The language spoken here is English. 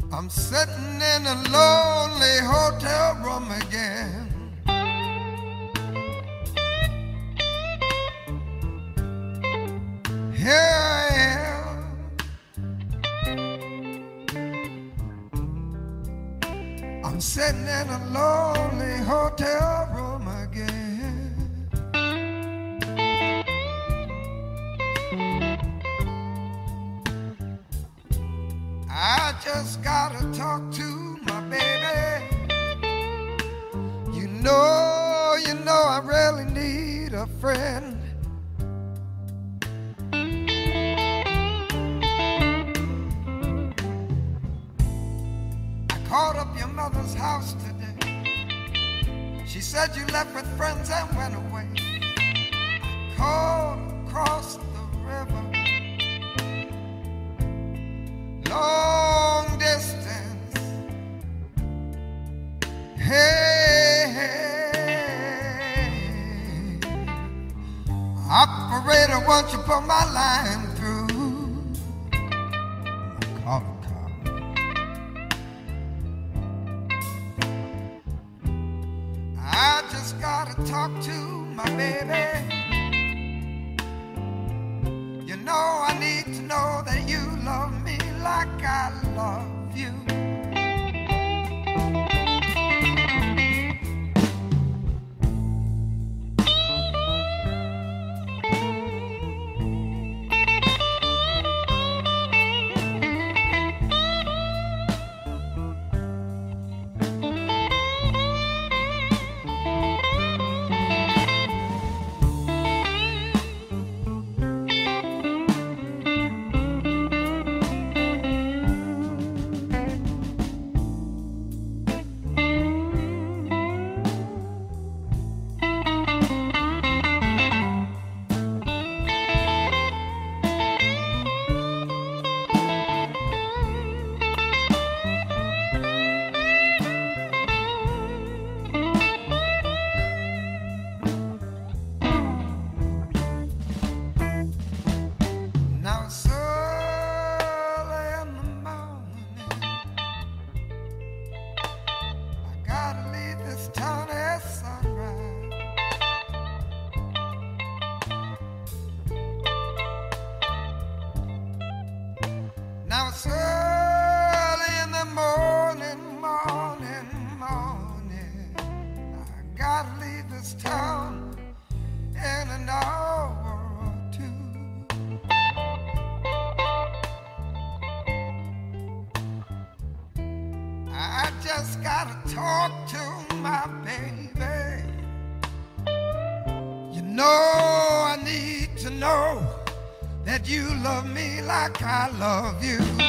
I'm sitting in a lonely hotel room again. Here I am. I'm sitting in a lonely hotel room again. I just gotta talk to my baby. You know I really need a friend. I called up your mother's house today. She said you left with friends and went away. I called across the river, long distance. Hey, hey, operator, won't you put my line through? Call the car. I just gotta talk to my baby. You know I need to know that you love me like I love you. Now it's early in the morning. I gotta leave this town at sunrise. Now it's early in the morning. I gotta leave this town in an hour or two. I just gotta talk to my baby. You know I need to know that you love me like I love you.